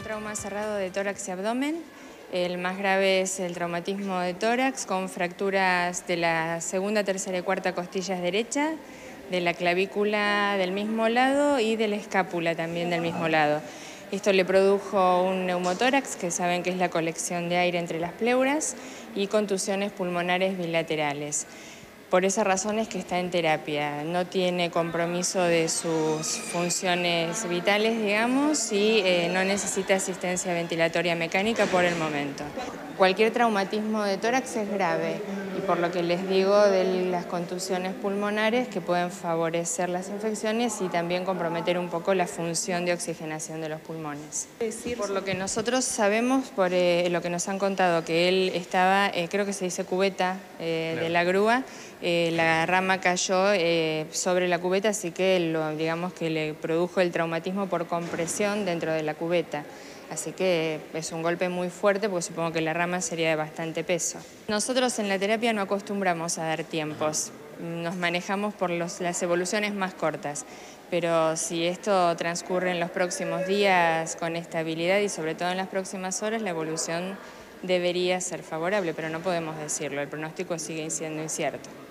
trauma cerrado de tórax y abdomen. El más grave es el traumatismo de tórax con fracturas de la segunda, tercera y cuarta costillas derecha, de la clavícula del mismo lado y de la escápula también del mismo lado. Esto le produjo un neumotórax, que saben que es la colección de aire entre las pleuras, y contusiones pulmonares bilaterales. Por esa razón es que está en terapia, no tiene compromiso de sus funciones vitales, digamos, y no necesita asistencia ventilatoria mecánica por el momento. Cualquier traumatismo de tórax es grave y por lo que les digo de las contusiones pulmonares que pueden favorecer las infecciones y también comprometer un poco la función de oxigenación de los pulmones. Por lo que nosotros sabemos, por lo que nos han contado, que él estaba, creo que se dice cubeta de la grúa, la rama cayó sobre la cubeta, así que digamos que le produjo el traumatismo por compresión dentro de la cubeta. Así que es un golpe muy fuerte porque supongo que la rama sería de bastante peso. Nosotros en la terapia no acostumbramos a dar tiempos, nos manejamos por las evoluciones más cortas, pero si esto transcurre en los próximos días con estabilidad y sobre todo en las próximas horas, la evolución debería ser favorable, pero no podemos decirlo, el pronóstico sigue siendo incierto.